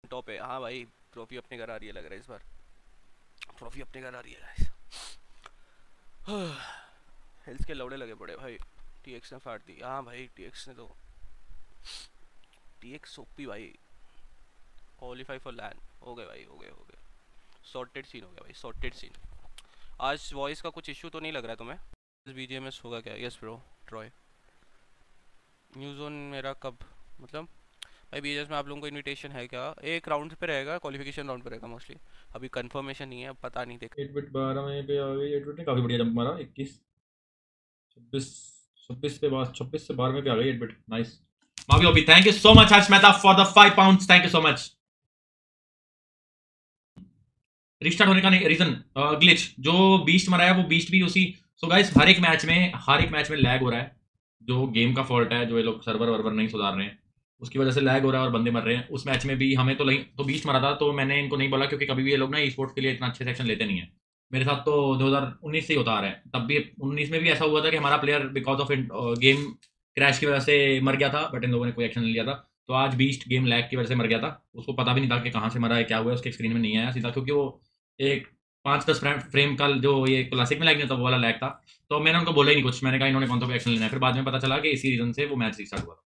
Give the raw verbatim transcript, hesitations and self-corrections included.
Top है। हाँ भाई, ट्रॉफी अपने घर आ रही है लग रहा है इस बार। ट्रॉफी अपने घर आ रही है गाइस। हेल्थ के लौड़े लगे पड़े भाई। टीएक्स ने फाड़ दी। हाँ भाई, टीएक्स ने तो टीएक्स ओपी भाई। क्वालिफाई फॉर लैंड हो गए भाई, हो गए हो गए। सॉर्टेड सीन हो गया भाई, सॉर्टेड सीन। आज वॉइस का कुछ इशू तो नहीं लग रहा है तुम्हें? बीजीएमएस होगा क्या? Yes bro Troy. New zone मेरा कब, मतलब भाई बीएचएस में आप लोगों को इनविटेशन है क्या? एक राउंड पे रहेगा, क्वालिफिकेशन राउंड पे रहेगा मोस्टली। अभी कंफर्मेशन नहीं है, अब पता नहीं, देख। एट बिट बारह में पे आ गई। एट बिट ने काफी बढ़िया जंप मारा। इक्कीस छब्बीस छब्बीस पे बाद छब्बीस से बारहवें पे आ गई eight bit. Nice Mavi OP. Thank you so much Harsh Mehta for the five pounds. Thank you so much. Restart होने का रीजन ग्लिच जो बीस्ट मरा है वो बीस्ट भी उसी। सो गाइस हर एक मैच में हर एक मैच में लैग हो रहा है, जो गेम का फॉल्ट है, जो ये लोग सर्वर वर्वर नहीं सुधार रहे हैं उसकी वजह से लैग हो रहा है और बंदे मर रहे हैं। उस मैच में भी हमें तो नहीं तो बीस्ट मरा था, तो मैंने इनको नहीं बोला क्योंकि कभी भी ये लोग ना ई स्पोर्ट्स के लिए इतना अच्छे सेक्शन लेते नहीं है। मेरे साथ तो दो हज़ार उन्नीस से ही होता आ रहा है। तब भी उन्नीस में भी ऐसा हुआ था कि हमारा player because of game crash की वजह से मर गया था, बट इन लोगों ने कोई एक्शन नहीं लिया था। तो आज बीस्ट गेम लैग की वजह से मर गया था। उसको पता भी नहीं था कि कहाँ से मरा है, क्या हुआ है, उसके स्क्रीन में नहीं आया सीधा, क्योंकि वो एक पाँच दस फ्रेम का जो ये क्लासिक में लैग नहीं था वो वाला लैग था। तो मैंने उनको बोला ही नहीं कुछ, मैंने कहा इन्होंने कौन सा एक्शन लेना है। फिर बाद में पता चला कि इसी रीजन से वो मैच रिस्टार्ट हुआ था।